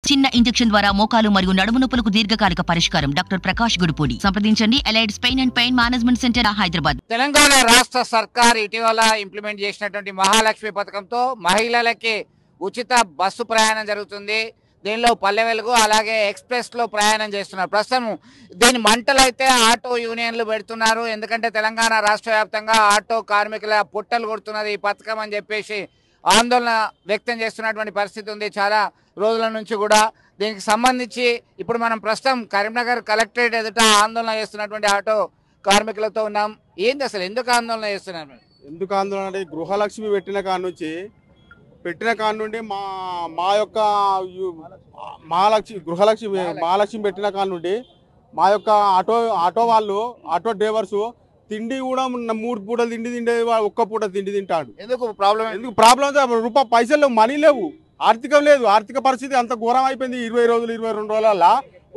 చిన్న ఇంజెక్షన్ ద్వారా మోకాలు మరియు నడుము నొప్పులకు దీర్ఘకాలిక పరిష్కారం. డాక్టర్ ప్రకాష్ గుడిపూడి. సంప్రదించండి. Allied pain and pain management centre, Hyderabad. Telangana రాష్ట్ర సర్కార్ ఇటీవల ఇంప్లిమెంట్ చేసినటువంటి మహాలక్ష్మి పథకంతో మహిళలకి ఉచిత బస్సు ప్రయాణం జరుగుతుంది. దీనిలో పల్లె వెలుగు అలాగే ఎక్స్ప్రెస్లో ప్రయాణం చేస్తున్నారు. ప్రస్తుతం దీని మంటలు అయితే ఆటో యూనియన్లు పెడుతున్నారు. ఎందుకంటే తెలంగాణ రాష్ట్ర వ్యాప్తంగా ఆటో కార్మికుల పుట్టలు కొడుతున్నది ఈ పథకం అని చెప్పేసి ఆందోళన వ్యక్తం చేస్తున్నటువంటి పరిస్థితి ఉంది చాలా రోజుల నుంచి కూడా. దీనికి సంబంధించి ఇప్పుడు మనం ప్రస్తుతం కరీంనగర్ కలెక్టరేట్ ఎదుట ఆందోళన చేస్తున్నటువంటి ఆటో కార్మికులతో ఉన్నాం. ఏంది అసలు ఎందుకు ఆందోళన చేస్తున్నారు? ఎందుకు ఆందోళన అంటే గృహలక్ష్మి పెట్టిన కాడ నుండి మా యొక్క మహాలక్ష్మి పెట్టిన కాడ నుండి మా యొక్క ఆటో వాళ్ళు ఆటో డ్రైవర్స్ తిండి కూడా 3 పూటలు తిండి ఒక్క పూట తిండి తింటాడు. ఎందుకు ప్రాబ్లం రూపాయి పైసలు లేవు, మనీ లేవు, ఆర్థికం లేదు. ఆర్థిక పరిస్థితి అంత ఘోరం అయిపోయింది. 20 రోజులు 22 రోజులల్లా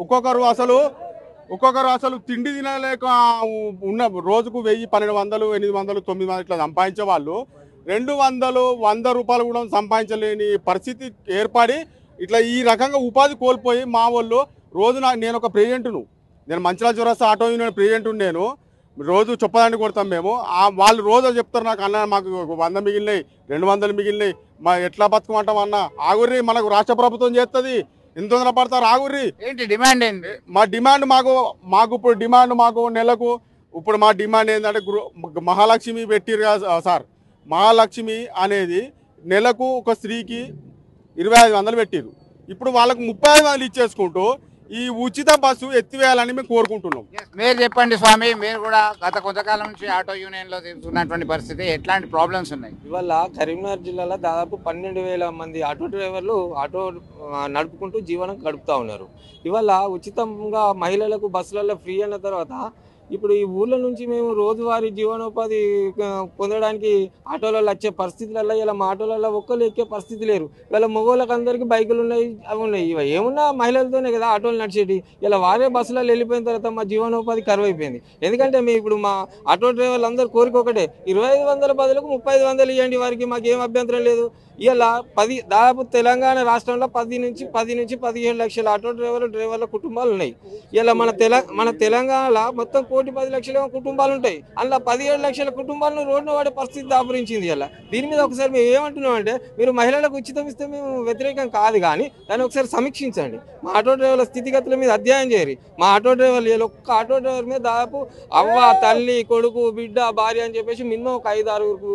ఒక్కొక్కరు అసలు తిండి తినలేక ఉన్న రోజుకు 1000, 1200, 800, 900 ఇట్లా సంపాదించే వాళ్ళు 200, 100 రూపాయలు కూడా సంపాదించలేని పరిస్థితి ఏర్పడి ఇట్లా ఈ రకంగా ఉపాధి కోల్పోయి మా వాళ్ళు రోజు నేను ఒక ప్రెసిడెంట్ను, నేను మంచిర్యాల చౌరస్తా ఆటో యూనియన్ ప్రెసిడెంట్. నేను రోజు చొప్పదాన్ని కొడతాం మేము. వాళ్ళు రోజు చెప్తారు నాకు, అన్న మాకు 100 మిగిలినాయి, 200 మిగిలినాయి, మా ఎట్లా బతుకమంటాం అన్న. ఆగుర్రి, మనకు రాష్ట్ర ప్రభుత్వం చేస్తుంది, ఎంత తొందర పడతారు ఆగుర్రి. ఏంటి డిమాండ్? ఏంటి మా డిమాండ్? మాకు ఇప్పుడు డిమాండ్ నెలకు ఇప్పుడు మా డిమాండ్ ఏంటంటే మహాలక్ష్మి పెట్టిరు కదా సార్. మహాలక్ష్మి అనేది నెలకు ఒక స్త్రీకి 2500 పెట్టిరు. ఇప్పుడు వాళ్ళకు 3500 ఇచ్చేసుకుంటూ ఈ ఉచిత బస్సు ఎత్తివేయాలని మేము కోరుకుంటున్నాం. మీరు చెప్పండి స్వామి, మీరు కూడా గత కొంతకాలం నుంచి ఆటో యూనియన్లో తిరుగుతున్నటువంటి పరిస్థితి, ఎట్లాంటి ప్రాబ్లమ్స్ ఉన్నాయి? ఇవాళ కరీంనగర్ జిల్లాలో దాదాపు 12,000 మంది ఆటో డ్రైవర్లు ఆటో నడుపుకుంటూ జీవనం గడుపుతూ ఉన్నారు. ఇవాళ ఉచితంగా మహిళలకు బస్సులలో ఫ్రీ అన్న తర్వాత ఇప్పుడు ఈ ఊళ్ళ నుంచి మేము రోజువారీ జీవనోపాధి పొందడానికి ఆటోలలో వచ్చే పరిస్థితులలో ఇలా మా ఆటోలలో ఒక్కరు ఎక్కే పరిస్థితి లేరు. ఇలా మగవాళ్ళకి అందరికీ బైకులు ఉన్నాయి, అవి ఉన్నాయి. ఇవి ఏమున్నా మహిళలతోనే కదా ఆటోలు నడిచేటి. ఇలా వారే బస్సులలో వెళ్ళిపోయిన తర్వాత మా జీవనోపాధి కరువు అయిపోయింది. ఎందుకంటే మేము ఇప్పుడు మా ఆటో డ్రైవర్లు అందరూ కోరిక ఒకటే, 2500 బదులకు 3500 ఇవ్వండి, వారికి మాకు ఏం అభ్యంతరం లేదు. ఇలా దాదాపు తెలంగాణ రాష్ట్రంలో 10 నుంచి 15 లక్షల ఆటో డ్రైవర్ల కుటుంబాలు ఉన్నాయి. ఇలా మన తెలంగాణలో మొత్తం 1,10 లక్షల కుటుంబాలు ఉంటాయి. అందులో 17 లక్షల కుటుంబాలను రోడ్డున వాడే పరిస్థితి దాపురించింది. ఇలా దీని మీద ఒకసారి మేము ఏమంటున్నాం అంటే, మీరు మహిళలకు ఉచితం ఇస్తే మేము వ్యతిరేకం కాదు, కానీ దాన్ని ఒకసారి సమీక్షించండి. మా ఆటో డ్రైవర్ల స్థితిగతుల మీద అధ్యయనం చేయరు. మా ఆటో డ్రైవర్లు ఒక్క ఆటో డ్రైవర్ మీద దాదాపు అవ్వ, తల్లి, కొడుకు, బిడ్డ, భార్య అని చెప్పేసి మినిమం ఒక 5-6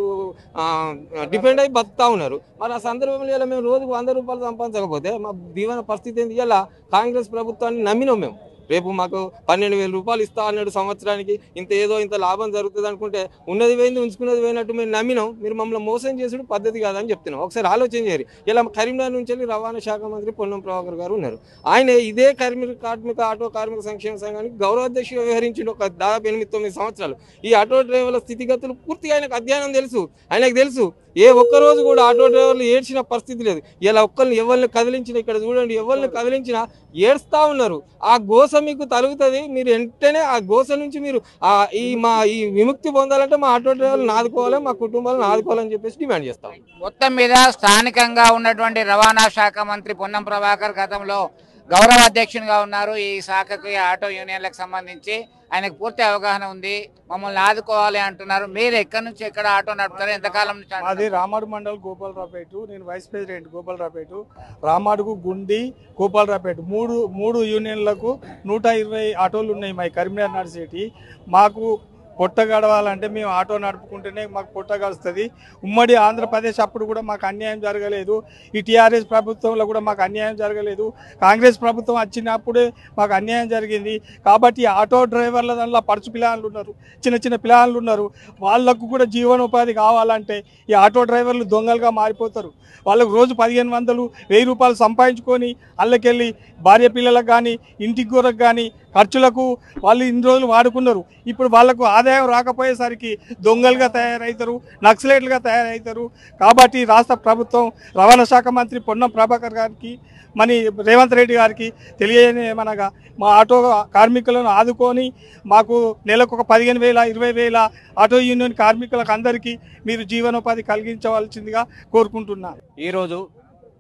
డిపెండ్ అయి బతుకుతా ఉన్నారు. మరి ఆ సందర్భంలో ఇలా మేము రోజుకు 100 రూపాయలు సంపాదించకపోతే మా దీవెన పరిస్థితి ఏంటి? ఇలా కాంగ్రెస్ ప్రభుత్వాన్ని నమ్మినాం మేము. రేపు మాకు 12,000 రూపాయలు ఇస్తా అన్నాడు సంవత్సరానికి, ఇంత లాభం జరుగుతుంది అనుకుంటే ఉన్నది పోయింది, ఉంచుకున్నది పోయినట్టు మేము నమ్మినాం. మీరు మమ్మల్ని మోసం చేసుడు పద్ధతి కాదని చెప్తున్నాం. ఒకసారి ఆలోచన చేయరు. ఇలా కరీంనగర్ నుంచి వెళ్ళి రవాణా శాఖ మంత్రి పొన్నం ప్రభాకర్ గారు ఉన్నారు. ఆయన ఇదే ఆటో కార్మిక సంక్షేమ సంఘానికి గౌరవాధ్యక్షుడు వ్యవహరించిండు ఒక దాదాపు 8-9 సంవత్సరాలు. ఈ ఆటో డ్రైవర్ల స్థితిగతులు పూర్తిగా ఆయనకు అధ్యయనం తెలుసు. ఆయనకు తెలుసు ఏ ఒక్కరోజు కూడా ఆటో డ్రైవర్లు ఏడ్చిన పరిస్థితి లేదు. ఇలా ఎవరిని కదిలించినా, ఇక్కడ చూడండి, ఎవరిని కదిలించినా ఏడుస్తూ ఉన్నారు. ఆ గోస మీకు తలుగుతుంది. మీరు వెంటనే ఆ గోస నుంచి మీరు ఈ విముక్తి పొందాలంటే మా ఆటో డ్రైవర్లు ఆదుకోవాలి, మా కుటుంబాలను ఆదుకోవాలని చెప్పేసి డిమాండ్ చేస్తాం. మొత్తం మీద స్థానికంగా ఉన్నటువంటి రవాణా శాఖ మంత్రి పొన్నం ప్రభాకర్ గతంలో గౌరవ అధ్యక్షునిగా ఉన్నారు. ఈ శాఖకు ఆటో యూనియన్లకు సంబంధించి ఆయనకు పూర్తి అవగాహన ఉంది. మమ్మల్ని ఆదుకోవాలి అంటున్నారు. మీరు ఎక్కడి నుంచి ఎక్కడ ఆటో నడుపుతారు? ఎంతకాలం నుంచి? అది రామాడు మండల్ గోపాలరావుపేట. నేను వైస్ ప్రెసిడెంట్ గోపాలరావుపేట. రామాడుకు, గుండి, గోపాలరావుపేట మూడు యూనియన్లకు 120 ఆటోలు ఉన్నాయి మా కరీంనగర్ నడిచేటి. మాకు పొట్ట గడవాలంటే మేము ఆటో నడుపుకుంటేనే మాకు పొట్ట గడుస్తుంది. ఉమ్మడి ఆంధ్రప్రదేశ్ అప్పుడు కూడా మాకు అన్యాయం జరగలేదు. ఈ టీఆర్ఎస్ ప్రభుత్వంలో కూడా మాకు అన్యాయం జరగలేదు. కాంగ్రెస్ ప్రభుత్వం వచ్చినప్పుడే మాకు అన్యాయం జరిగింది. కాబట్టి ఆటో డ్రైవర్ల దాంట్లో పడుచు పిల్లలు ఉన్నారు, చిన్న పిల్లలు ఉన్నారు. వాళ్ళకు కూడా జీవనోపాధి కావాలంటే ఈ ఆటో డ్రైవర్లు దొంగలుగా మారిపోతారు. వాళ్ళకు రోజు 1500, 1000 రూపాయలు సంపాదించుకొని అల్లకెళ్ళి భార్య పిల్లలకు కానీ, ఇంటికి కొరకు కానీ ఖర్చులకు వాళ్ళు ఇన్ని రోజులు వాడుకున్నారు. ఇప్పుడు వాళ్లకు ఆదాయం రాకపోయేసరికి దొంగలుగా తయారవుతారు, నక్సలైట్లుగా తయారవుతారు. కాబట్టి రాష్ట్ర ప్రభుత్వం రవాణా శాఖ మంత్రి పొన్నం ప్రభాకర్ గారికి, మన రేవంత్ రెడ్డి గారికి తెలియజేయమనగా మా ఆటో కార్మికులను ఆదుకొని మాకు నెలకు ఒక 15,000, 20,000 ఆటో యూనియన్ కార్మికులకు అందరికీ మీరు జీవనోపాధి కలిగించవలసిందిగా కోరుకుంటున్నాను. ఈరోజు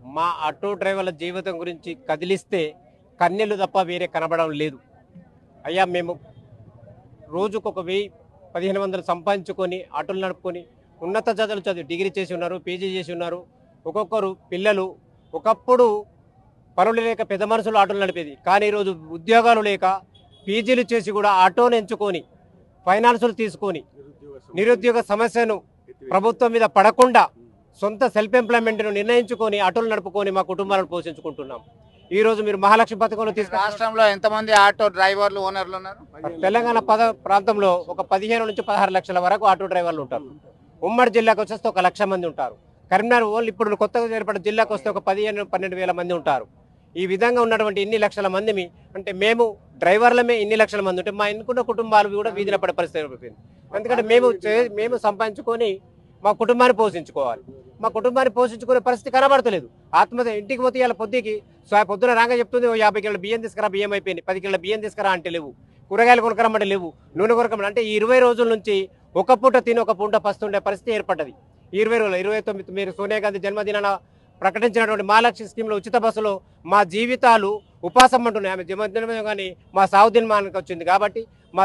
మా ఆటో డ్రైవర్ల జీవితం గురించి కదిలిస్తే కన్నెలు తప్ప వేరే కనబడడం లేదు. అయ్యా మేము రోజుకు ఒక 1000-1500 సంపాదించుకొని ఆటోలు నడుపుకొని ఉన్నత చదువులు చదివి డిగ్రీ చేసి ఉన్నారు, పీజీ చేసి ఉన్నారు. ఒక్కొక్కరు పిల్లలు ఒకప్పుడు పనులు లేక పెద్ద మనుషులు ఆటోలు నడిపేది, కానీ ఈరోజు ఉద్యోగాలు లేక పీజీలు చేసి కూడా ఆటోను ఎంచుకొని ఫైనాన్సులు తీసుకొని నిరుద్యోగ సమస్యను ప్రభుత్వం మీద పడకుండా సొంత సెల్ఫ్ ఎంప్లాయ్మెంట్ను నిర్ణయించుకొని ఆటోలు నడుపుకొని మా కుటుంబాలను పోషించుకుంటున్నాం. ఈ రోజు మీరు మహాలక్ష్మి పథకంలో రాష్ట్రంలో ఎంతమంది ఆటో డ్రైవర్లు ఓనర్లు ఉన్నారు? తెలంగాణ ప్రాంతంలో ఒక 15 నుంచి 16 లక్షల వరకు ఆటో డ్రైవర్లు ఉంటారు. ఉమ్మడి జిల్లాకు వచ్చేస్తే 1 లక్ష మంది ఉంటారు. కరీంనగర్ ఓన్లీ ఇప్పుడు కొత్తగా ఏర్పడిన జిల్లాకు వస్తే ఒక 15-12 వేల మంది ఉంటారు. ఈ విధంగా ఉన్నటువంటి ఇన్ని లక్షల మందిని అంటే మేము డ్రైవర్లమే ఇన్ని లక్షల మంది ఉంటే మా ఎన్నుకున్న కుటుంబాలు కూడా వీధిన పడే పరిస్థితి అయిపోయింది. ఎందుకంటే మేము సంపాదించుకొని మా కుటుంబాన్ని పోషించుకోవాలి. మా కుటుంబాన్ని పోషించుకునే పరిస్థితి కనబడతలేదు. ఆత్మహత్య ఇంటికి పోతే ఇలా పొద్దున రాగా చెప్తుంది 50 కిలోల బియ్యం తీసుకురా, బియ్యం అయిపోయింది, 10 కిలోల బియ్యం తీసుకురా అంటే లేవు, కూరగాయలు కొనుక్కరమ్మంటే లేవు, నూనె కొనుక్కరమ్మంటే అంటే ఈ 20 రోజుల నుంచి ఒక పూట తిని ఒక పూట పస్తుండే పరిస్థితి ఏర్పడ్డది. 20 రోజులు 29 మీరు సోనియా గాంధీ జన్మదినాన ప్రకటించినటువంటి మహాలక్ష్మి స్కీమ్లో ఉచిత బస్సులో మా జీవితాలు ఉపాసం అంటున్నాయి. ఆమె జన్మదినం కానీ మా సావు దినమానికి వచ్చింది కాబట్టి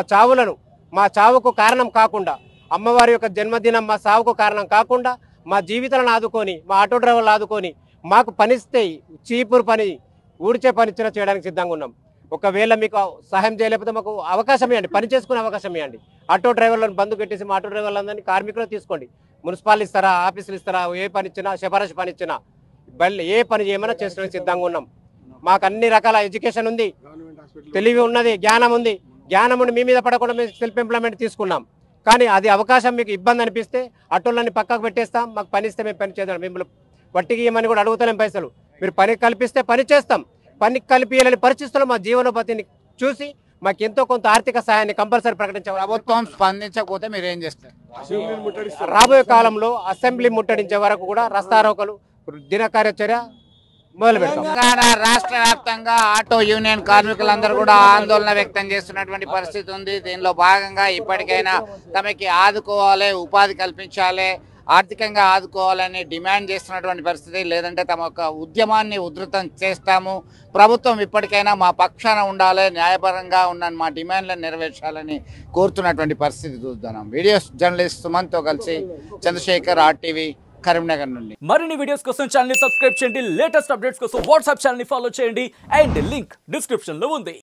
మా చావుకు కారణం కాకుండా, అమ్మవారి యొక్క జన్మదినం మా సావుకు కారణం కాకుండా మా జీవితాలను ఆదుకొని మా ఆటో డ్రైవర్లు ఆదుకొని మాకు పనిస్తే చీపురు పని ఊడ్చే పని చేయడానికి సిద్ధంగా ఉన్నాం. ఒకవేళ మీకు సహాయం చేయలేకపోతే మాకు అవకాశం ఇవ్వండి, పని చేసుకునే అవకాశం ఇవ్వండి. ఆటో డ్రైవర్లను బంధు పెట్టేసి మా ఆటో డ్రైవర్లందరినీ కార్మికులు తీసుకోండి. మున్సిపాలిటీ ఇస్తారా, ఆఫీసులు ఇస్తారా, ఏ పని ఇచ్చినా సిఫారసు పని ఇచ్చినా బళ్ళు ఏ పని చేయమన్నా చేసుకోవడానికి సిద్ధంగా ఉన్నాం. మాకు అన్ని రకాల ఎడ్యుకేషన్ ఉంది, తెలివి ఉన్నది, జ్ఞానం ఉంది. జ్ఞానం ఉండి మీ మీద పడకుండా మేము సెల్ఫ్ ఎంప్లాయ్మెంట్ తీసుకున్నాం. కానీ అది అవకాశం మీకు ఇబ్బంది అనిపిస్తే ఆటోలన్నీ పక్కకు పెట్టేస్తాం. మాకు పని ఇస్తే మేము పని చేద్దాం. మిమ్మల్ని వట్టికి ఇవ్వమని కూడా అడుగుతలేం పైసలు. మీరు పని కల్పిస్తే పని చేస్తాం. పని కలిపియాలని పరిస్థితుల్లో మా జీవనోపాధిని చూసి మాకు ఎంతో కొంత ఆర్థిక సహాయాన్ని కంపల్సరీ ప్రకటించాలి. ప్రభుత్వం స్పందించకపోతే మీరు ఏం చేస్తారు? రాబోయే కాలంలో అసెంబ్లీ ముట్టడించే వరకు కూడా రస్తారోకలు దిన కార్యాచర్య మొదలు పెడతాం. తెలంగాణ రాష్ట్ర వ్యాప్తంగా ఆటో యూనియన్ కార్మికులందరూ కూడా ఆందోళన వ్యక్తం చేస్తున్నటువంటి పరిస్థితి ఉంది. దీనిలో భాగంగా ఇప్పటికైనా తమకి ఆదుకోవాలి, ఉపాధి కల్పించాలి, ఆర్థికంగా ఆదుకోవాలని డిమాండ్ చేస్తున్నటువంటి పరిస్థితి. లేదంటే తమ యొక్క ఉద్యమాన్ని ఉధృతం చేస్తాము, ప్రభుత్వం ఇప్పటికైనా మా పక్షాన ఉండాలి, న్యాయపరంగా ఉన్న మా డిమాండ్లను నెరవేర్చాలని కోరుతున్నటువంటి పరిస్థితి చూద్దాం. వీడియో జర్నలిస్ట్ సుమన్తో కలిసి చంద్రశేఖర్, RTV, కరీంనగర్ నుండి. మరిన్ని వీడియోస్ కోసం ఛానల్ ని సబ్స్క్రైబ్ చేయండి, లేటెస్ట్ అప్డేట్స్ కోసం వాట్సాప్ ఛానల్ ని ఫాలో చేయండి అండ్ లింక్ డిస్క్రిప్షన్ లో ఉంది.